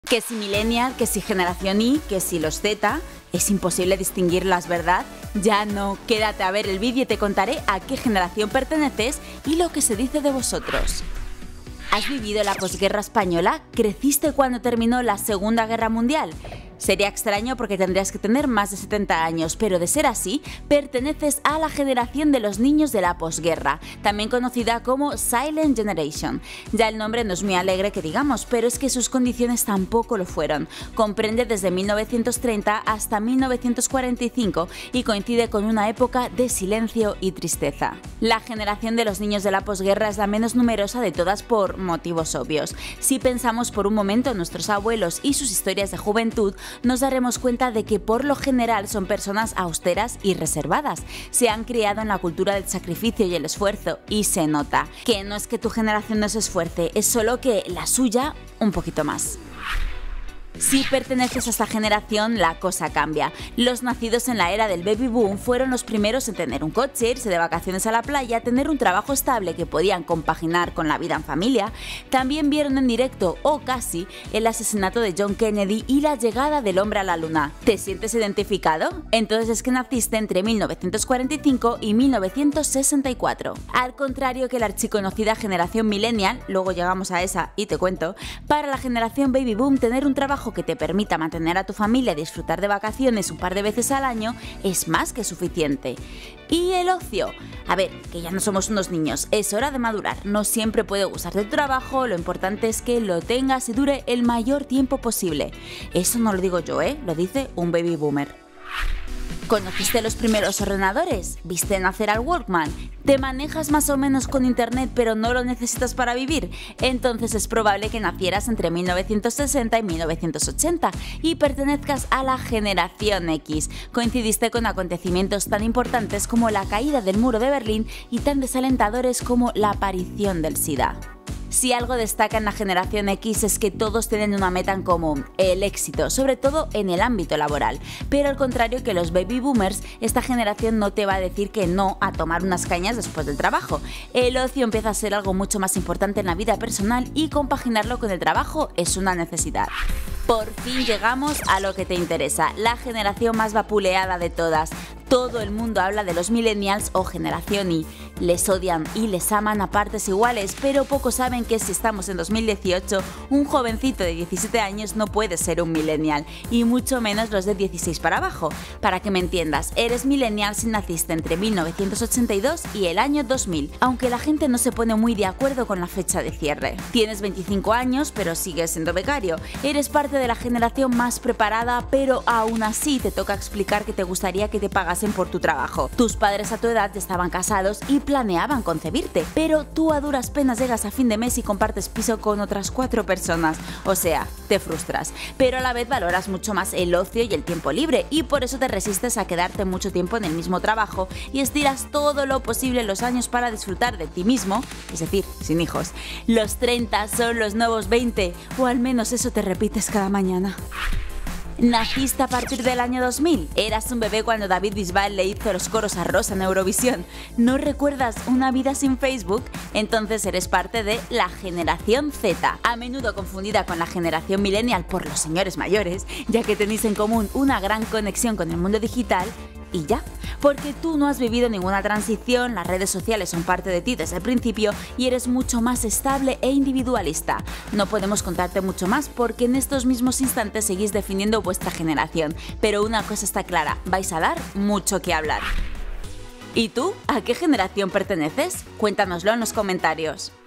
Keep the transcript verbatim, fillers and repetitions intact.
Que si millennial, que si generación Y, que si los Z, es imposible distinguirlas, ¿verdad? Ya no, quédate a ver el vídeo y te contaré a qué generación perteneces y lo que se dice de vosotros. ¿Has vivido la posguerra española? ¿Creciste cuando terminó la Segunda Guerra Mundial? Sería extraño porque tendrías que tener más de setenta años, pero de ser así, perteneces a la generación de los niños de la posguerra, también conocida como Silent Generation. Ya el nombre no es muy alegre que digamos, pero es que sus condiciones tampoco lo fueron. Comprende desde mil novecientos treinta hasta mil novecientos cuarenta y cinco y coincide con una época de silencio y tristeza. La generación de los niños de la posguerra es la menos numerosa de todas por motivos obvios. Si pensamos por un momento en nuestros abuelos y sus historias de juventud, nos daremos cuenta de que por lo general son personas austeras y reservadas. Se han criado en la cultura del sacrificio y el esfuerzo y se nota que no es que tu generación no se esfuerce, es solo que la suya un poquito más. Si perteneces a esta generación, la cosa cambia. Los nacidos en la era del baby boom fueron los primeros en tener un coche, irse de vacaciones a la playa, tener un trabajo estable que podían compaginar con la vida en familia. También vieron en directo, o casi, el asesinato de John Kennedy y la llegada del hombre a la luna. ¿Te sientes identificado? Entonces es que naciste entre mil novecientos cuarenta y cinco y mil novecientos sesenta y cuatro. Al contrario que la archiconocida generación millennial, luego llegamos a esa y te cuento, para la generación baby boom tener un trabajo que te permita mantener a tu familia y disfrutar de vacaciones un par de veces al año es más que suficiente. ¿Y el ocio? A ver, que ya no somos unos niños, es hora de madurar. No siempre puede gustar de tu trabajo, lo importante es que lo tengas y dure el mayor tiempo posible. Eso no lo digo yo, ¿eh? Lo dice un baby boomer. ¿Conociste los primeros ordenadores? ¿Viste nacer al Walkman? ¿Te manejas más o menos con internet pero no lo necesitas para vivir? Entonces es probable que nacieras entre mil novecientos sesenta y mil novecientos ochenta y pertenezcas a la generación X. Coincidiste con acontecimientos tan importantes como la caída del muro de Berlín y tan desalentadores como la aparición del SIDA. Si algo destaca en la generación X es que todos tienen una meta en común, el éxito, sobre todo en el ámbito laboral. Pero al contrario que los baby boomers, esta generación no te va a decir que no a tomar unas cañas después del trabajo. El ocio empieza a ser algo mucho más importante en la vida personal y compaginarlo con el trabajo es una necesidad. Por fin llegamos a lo que te interesa, la generación más vapuleada de todas. Todo el mundo habla de los millennials o generación Y. Les odian y les aman a partes iguales, pero pocos saben que si estamos en dos mil dieciocho, un jovencito de diecisiete años no puede ser un millennial, y mucho menos los de dieciséis para abajo. Para que me entiendas, eres millennial si naciste entre mil novecientos ochenta y dos y el año dos mil, aunque la gente no se pone muy de acuerdo con la fecha de cierre. Tienes veinticinco años, pero sigues siendo becario. Eres parte de la generación más preparada, pero aún así te toca explicar que te gustaría que te pagasen por tu trabajo. Tus padres a tu edad ya estaban casados y planeaban concebirte, pero tú a duras penas llegas a fin de mes y compartes piso con otras cuatro personas, o sea, te frustras, pero a la vez valoras mucho más el ocio y el tiempo libre y por eso te resistes a quedarte mucho tiempo en el mismo trabajo y estiras todo lo posible los años para disfrutar de ti mismo, es decir, sin hijos. Los treinta son los nuevos veinte, o al menos eso te repites cada mañana. ¿Naciste a partir del año dos mil? ¿Eras un bebé cuando David Bisbal le hizo los coros a Rosa en Eurovisión? ¿No recuerdas una vida sin Facebook? Entonces eres parte de la generación Z, a menudo confundida con la generación millennial por los señores mayores, ya que tenéis en común una gran conexión con el mundo digital. Y ya, porque tú no has vivido ninguna transición, las redes sociales son parte de ti desde el principio y eres mucho más estable e individualista. No podemos contarte mucho más porque en estos mismos instantes seguís definiendo vuestra generación, pero una cosa está clara, vais a dar mucho que hablar. ¿Y tú? ¿A qué generación perteneces? Cuéntanoslo en los comentarios.